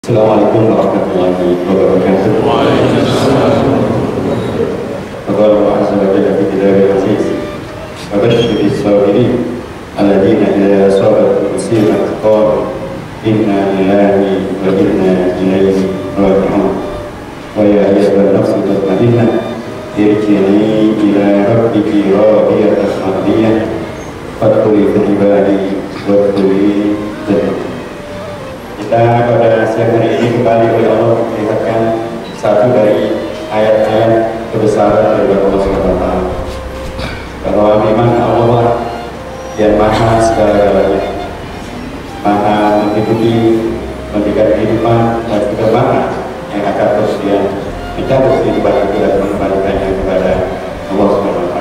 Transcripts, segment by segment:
Assalamualaikum warahmatullahi wabarakatuh. Waalaikumsalam. Qala azza wa jalla fi kitabil aziz. Wa basyiril sabirin alladziina idza asabatuhum musiibatun qalu inna lillahi wa inna ilaihi raji'un. Wa ya ayyuhan nafsu mutmainnah irji'i ila rabbiki radiyatan mardiyah fadkhuli fi ibadi wadkhuli jannati. Kita pada siang hari ini kembali oleh Allah melihatkan satu dari ayat-ayat kebesaran dari Allah SWT, bahwa memang Allah yang maha segala-galanya, maha menghidupi, memberikan kehidupan, dan juga maha yang akan kemudian mencabut kehidupan itu dan mengembalikannya kepada Allah SWT.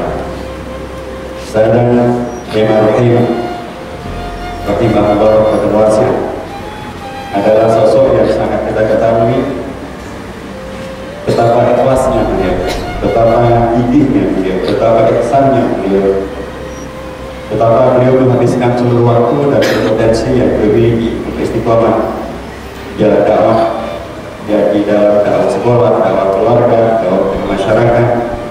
Sadar Rahim Rahimahullah wa wasi'ah adalah sosok yang sangat kita ketahui betapa ikhlasnya beliau, betapa gigihnya beliau, betapa ihsannya beliau, betapa beliau menghabiskan seluruh waktu dan potensi yang dimiliki untuk istiqomah jalan dakwah, ya di dalam dakwah sekolah, dakwah keluarga, dakwah masyarakat.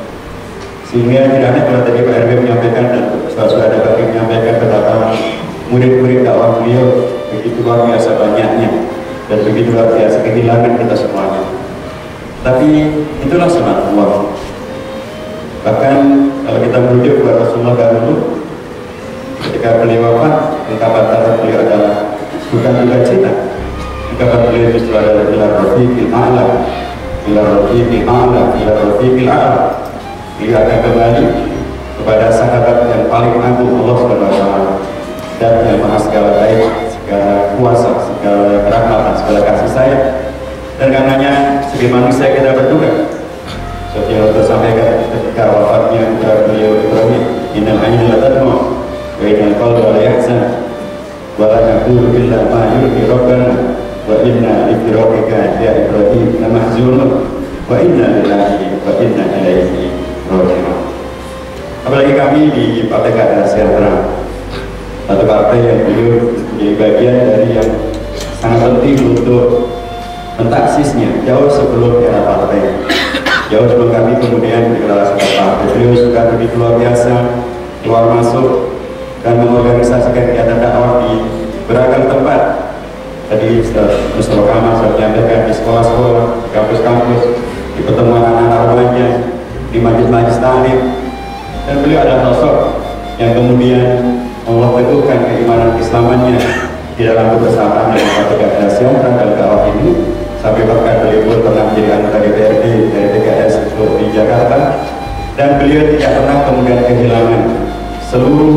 Sehingga tidak hanya kalau tadi Pak RW menyampaikan dan Ustaz ada Bakri menyampaikan betapa murid-murid dakwah beliau begitu luar biasa banyaknya dan begitu luar biasa kehilangan kita semuanya. Tapi itulah sunatullah. Bahkan kalau kita merujuk kepada Rasulullah dahulu, ketika beliau wafat, ungkapan terakhir beliau adalah bukan duka cita. Ungkapan beliau justru adalah ila rafiqil a'la, ila rafiqil a'la, ila rafiqil a'la. Beliau akan kembali kepada sahabat yang paling agung Allah SWT dan yang maha segala baik, segala kuasa, segala rahmat, segala kasih sayang. Dan karenanya sebagai manusia kita berduka. Seperti yang kita sampaikan ketika wafatnya beliau Ibrahim, innal ayna la tadma wa innal qalba la yahzan wa la naqulu illa ma yurdi rabbana wa inna li firaqika ya Ibrahim lamahzunun wa inna lillahi wa inna ilaihi raji'un. Apalagi kami di Partai Keadilan Sejahtera, satu partai yang beliau menjadi bagian dari yang sangat penting untuk mentaksisnya jauh sebelum era partai, jauh sebelum kami kemudian dikenal sebagai partai. Beliau sudah begitu luar biasa keluar masuk dan mengorganisasikan kegiatan dakwah di beragam tempat. Tadi Ustaz Kamal sudah menyampaikan di sekolah-sekolah, di kampus-kampus, di pertemuan anak-anak remaja, di majlis-majlis taklim. Dan beliau adalah sosok yang kemudian Allah teguhkan keimanan Islamannya di dalam kebersamaan dengan Partai Keadilan Sejahtera dan dakwah ini, sampai bahkan beliau pun pernah menjadi anggota DPRD dari PKS di Jakarta, dan beliau tidak pernah kemudian kehilangan seluruh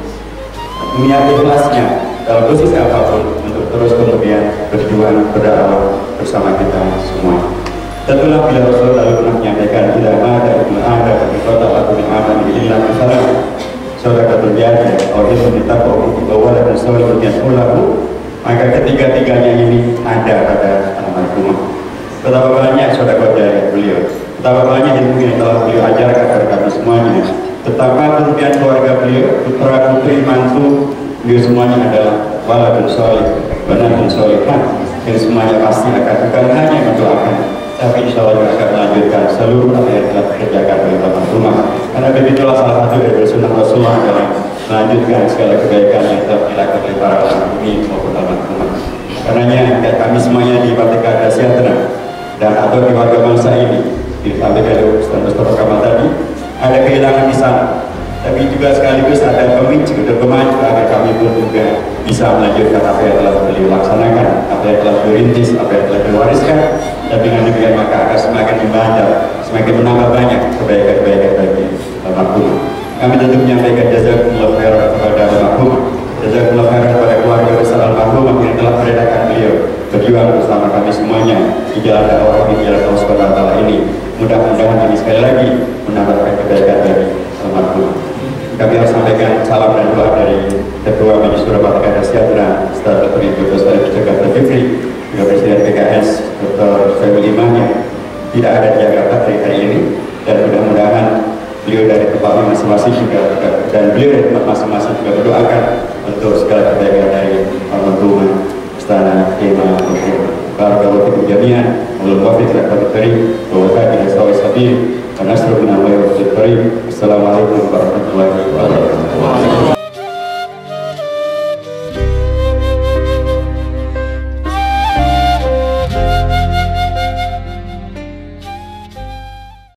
niat ikhlasnya dalam posisi apapun untuk terus kemudian berjuang berdakwah bersama kita semua. Tentulah bila Rasul lalu pernah menyampaikan tidak ada ibnu Adam di kota atau di aman illa masalah saudara terjadi oleh kita bahwa wala dan saudara ulahu, maka ketiga-tiganya ini ada pada almarhumah. Betapa banyak saudara dari beliau, betapa banyak ilmu yang telah beliau ajarkan kepada kami semuanya, betapa kemudian keluarga beliau, putra putri mantu beliau semuanya adalah wala dan soleh, benar dan solehah, yang semuanya pasti akan bukan hanya mendoakan, tapi insya Allah juga akan melanjutkan seluruh apa yang telah dikerjakan oleh almarhumah. Karena begitulah salah satu dari sunnah Rasulullah adalah melanjutkan segala kebaikan yang telah dilakukan oleh para almarhum maupun almarhumah. Karenanya kami semuanya di Partai Keadilan Sejahtera dan atau di warga bangsa ini disampaikan oleh Ustaz Mustafa Kamal tadi, ada kehilangan di sana, tapi juga sekaligus ada pemicu dan pemacu agar kami pun juga bisa melanjutkan apa yang telah beliau laksanakan, apa yang telah beliau rintis, apa yang telah beliau wariskan. Dan dengan demikian maka akan semakin membandel, semakin menambah banyak kebaikan-kebaikan bagi almarhum. Kami tentu menyampaikan jazakumullah khairan kepada almarhum, jazakumullah khairan kepada keluarga besar almarhum yang telah meredakan beliau berjuang bersama kami semuanya di jalan dakwah ini, di jalan Allah Subhanahu wa taala ini. Mudah-mudahan ini sekali lagi menambahkan kebaikan bagi almarhum. Kami harus sampaikan salam dan doa dari Ketua Majelis Syuro Partai Keadilan Sejahtera, Ustaz Dr. Ibu Saleh Jakarta Fikri, juga Presiden PKS Dr. Soebul Iman yang tidak ada di Jakarta hari ini, dan mudah-mudahan beliau dari tempatnya masing-masing juga dan beliau dari tempat masing-masing juga berdoakan untuk segala kebaikan dari almarhum Istana Kema. barakallahu fikum jami'an. Wallahu muwaffiq ila aqwamit thariq wa hadi ila sawa'is sabil. Wa nasru min Allah wa Assalamualaikum warahmatullahi wabarakatuh.